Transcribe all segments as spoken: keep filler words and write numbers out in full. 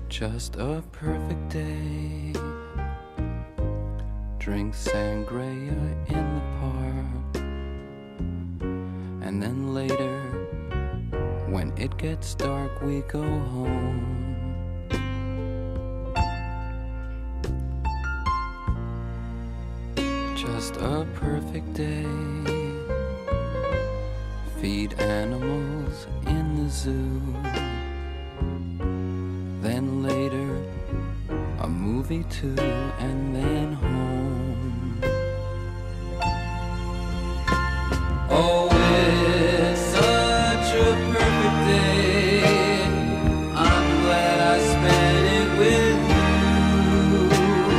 Just a perfect day. Drink sangria in the park, and then later, when it gets dark, we go home. Just a perfect day. Feed animals in the zoo. Then later, a movie too, and then home. Oh, it's such a perfect day. I'm glad I spent it with you.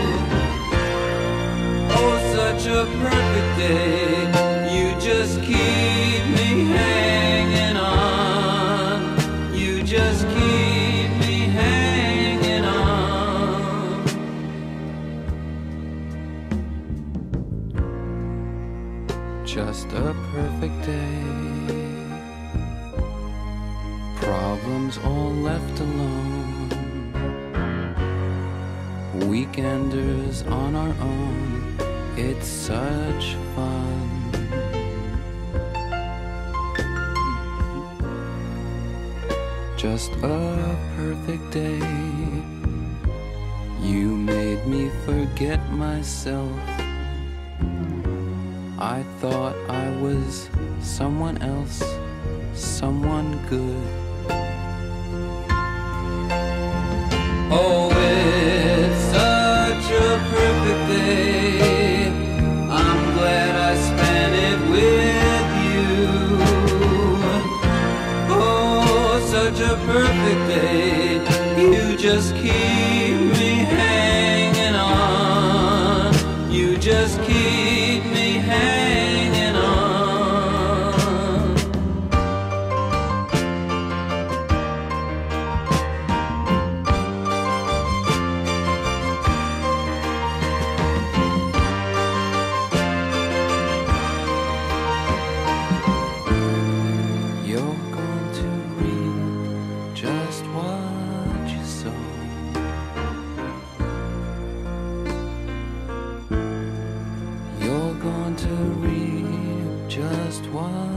Oh, such a perfect day. You just keep me hanging on. You just keep me hanging on. Just a perfect day. Problems all left alone. Weekenders on our own. It's such fun. Just a perfect day. You made me forget myself. I thought I was someone else, someone good. Oh, it's such a perfect day. I'm glad I spent it with you. Oh, such a perfect day. You just keep me hanging on. You just keep me hanging on. You're going to reap just what you sow. You're going to reap just what